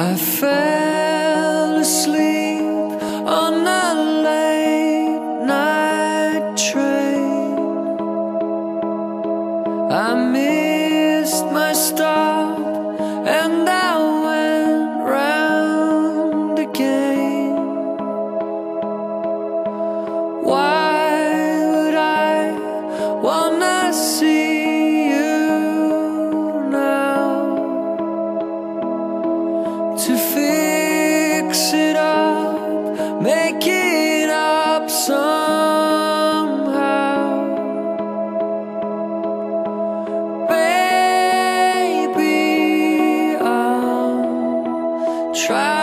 I fell asleep on a late night train. I missed my stop and I went round again. Why would I wanna see you now? To fix it up, make it up somehow. Baby, I'll try